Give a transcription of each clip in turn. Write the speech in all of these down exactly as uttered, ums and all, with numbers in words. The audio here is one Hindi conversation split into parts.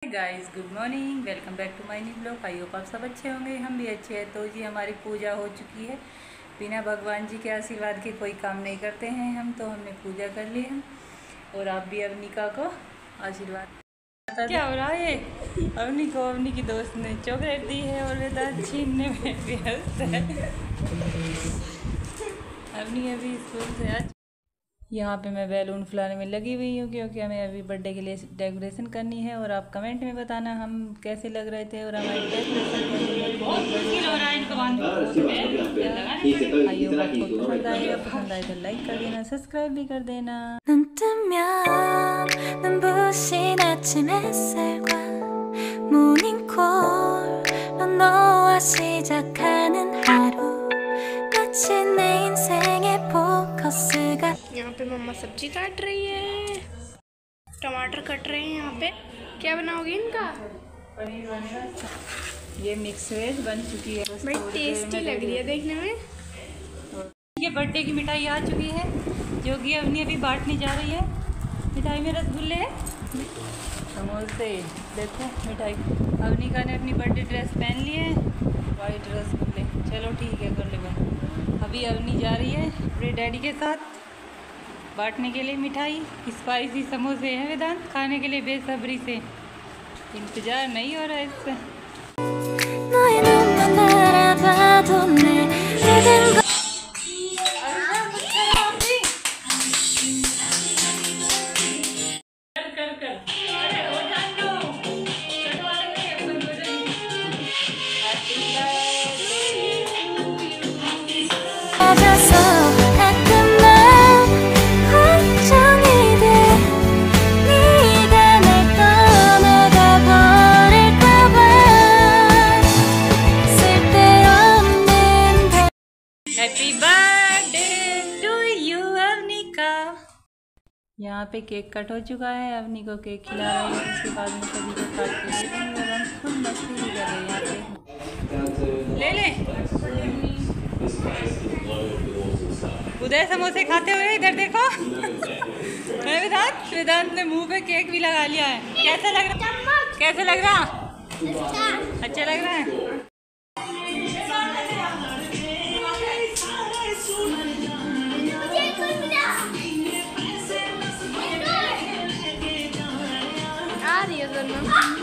Guys good morning, welcome back to my new blog. I hope आप सब अच्छे होंगे, हम भी अच्छे हैं। तो जी हमारी पूजा हो चुकी है। बिना भगवान जी के आशीर्वाद के कोई काम नहीं करते हैं हम, तो हमने पूजा कर ली है। और आप भी अवनिका को आशीर्वाद। क्या हो रहा है? अवनी को अवनी की दोस्त ने चॉकलेट दी है और वेदांत छीनने में व्यस्त है। अवनी अभी स्कूल से आज यहाँ पे मैं बैलून फुलाने में लगी हुई हूँ, क्योंकि हमें अभी बर्थडे के लिए डेकोरेशन करनी है। और आप कमेंट में बताना हम कैसे लग रहे थे और हमारी डेकोरेशन पसंद आएगा पसंद आए तो लाइक कर देना, सब्सक्राइब भी कर देना। यहाँ पे मम्मा सब्जी काट रही है, टमाटर कट रहे हैं। यहाँ पे क्या बनाओगी इनका? पनीर बनेगा। ये मिक्स वेज बन चुकी है, बड़ी टेस्टी लग रही है देखने में। ये बर्थडे की मिठाई आ चुकी है, जो कि अवनी अभी बांटने जा रही है। मिठाई में रसगुल्ले है, समोसे। देखो मिठाई, अवनिका ने अपनी बर्थडे ड्रेस पहन ली है, वाइट रसगुल्ले। चलो ठीक है, कर ले। अभी अवनी जा रही है अपने डैडी के साथ बांटने के लिए मिठाई। स्पाइसी समोसे हैं वेदांत, खाने के लिए बेसब्री से इंतजार नहीं हो रहा है इससे। Happy birthday to you Avanika. यहाँ पे केक कट हो चुका है, अवनी को केक खिला रहे हैं। उसके बाद में सभी को काट के दे देंगे और हम खुद मस्ती भी कर रहे हैं। यहाँ पे ले ले उदय समोसे खाते हुए इधर देखो। वेदांत वेदांत ने मुंह पे केक भी लगा लिया है। कैसा लग रहा कैसा लग रहा अच्छा लग रहा है। आ रही है दोनों।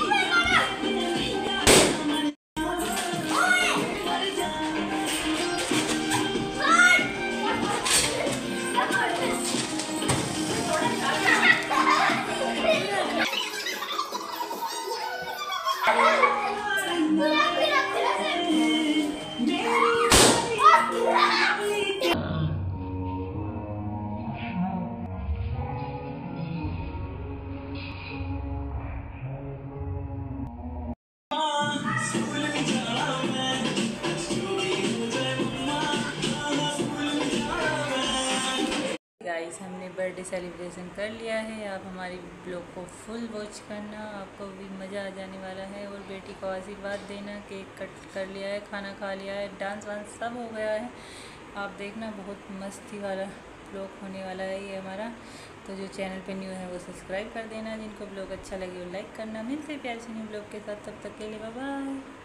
गाइस हमने बर्थडे सेलिब्रेशन कर लिया है। आप हमारी ब्लॉग को फुल वॉच करना, आपको भी मज़ा आ जाने वाला है। और बेटी को आशीर्वाद देना। केक कट कर लिया है, खाना खा लिया है, डांस वांस सब हो गया है। आप देखना, बहुत मस्ती वाला ब्लॉग होने वाला है ये हमारा। तो जो चैनल पे न्यू है वो सब्सक्राइब कर देना। जिनको ब्लॉग अच्छा लगे वो लाइक करना। मिलते प्यार से न्यू ब्लॉग के साथ, तब तक के लिए बाय बाय।